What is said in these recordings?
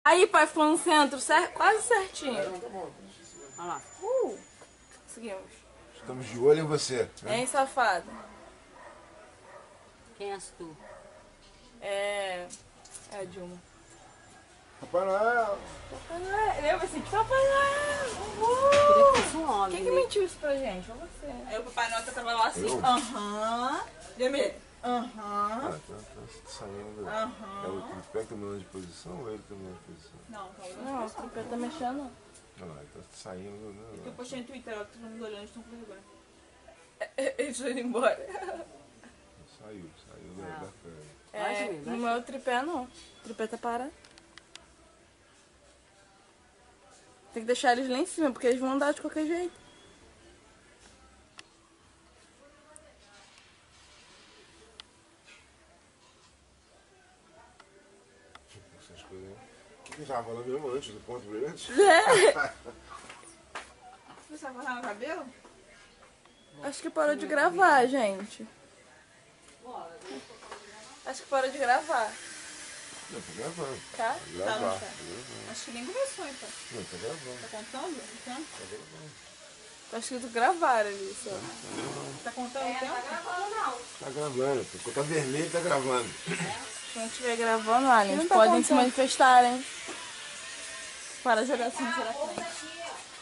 Aí, pai, ficou no centro, quase certinho. Tá bom. Olha lá. Seguimos. Estamos de olho em você. Né? Hein, safada? Quem és tu? É a Dilma. Papai Noel. Papai Noel. Lembra assim de Papai Queria que Noel? fosse um homem. Quem que mentiu isso pra gente? Foi você. Aí o Papai Noel tava lá assim. Aham. Demi. Aham. Ah, tá saindo. É o tripé que tá mudando de posição ou ele tá mudando de posição? Não, o tripé tá mexendo. Não, ele tá saindo. Né? Eu postei no Twitter, ó, que todo mundo olhando, estão com vergonha. Eles foram embora. Saiu da frente. É, no meu tripé não. O tripé tá parado. Tem que deixar eles lá em cima, porque eles vão andar de qualquer jeito. Essas coisas aí. O que a gente tava falando mesmo antes do ponto brilhante? Você vai cortar no cabelo? Acho que parou de gravar, gente. Acho que parou de gravar. Não, tá gravando. Tá? Tá gravando. Acho que nem começou, então. Não, tá gravando. Tá contando? Então? Tá gravando. Tá escrito gravar ali só. Tá contando o tempo? Tá gravando. Quando tá vermelho, tá gravando. Quem estiver gravando, aliens, Não tá podem se contando. manifestarem. Para jogar assim na frente.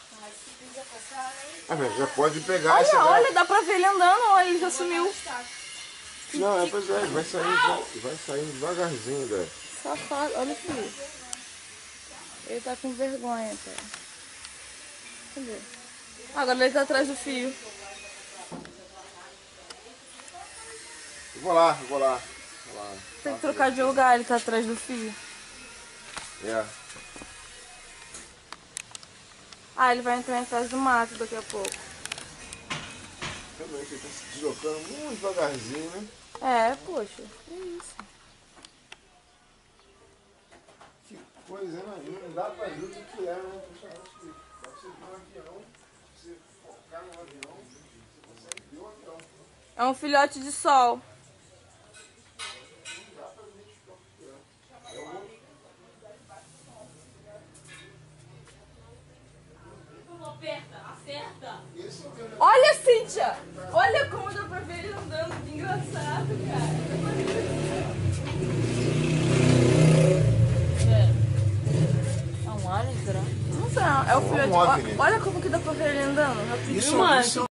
Ah, mas já pode pegar essa. Olha, olha, dá pra ver ele andando, olha, ele já sumiu. Não, pois é, vai saindo devagarzinho, velho. Safado, olha aqui. Ele tá com vergonha, cara. Cadê? Agora ele tá atrás do fio. Eu vou lá. Tem que trocar de lugar, ele tá atrás do fio. É. Ah, ele vai entrar atrás do mato daqui a pouco. Também que ele tá se deslocando muito devagarzinho, né? É, poxa, que isso. Que coisa, né? Não dá pra ver o que é, né? Você vê um avião, você focar no avião, você consegue ver o avião. É um filhote de sol. Não dá pra ver o que é. Acerta! Olha, Cíntia! Olha como dá pra ver ele andando, que engraçado, cara. É um alien, será? Não sei, é o filhote. OVNI. Olha como que dá pra ver ele andando rapidinho. Isso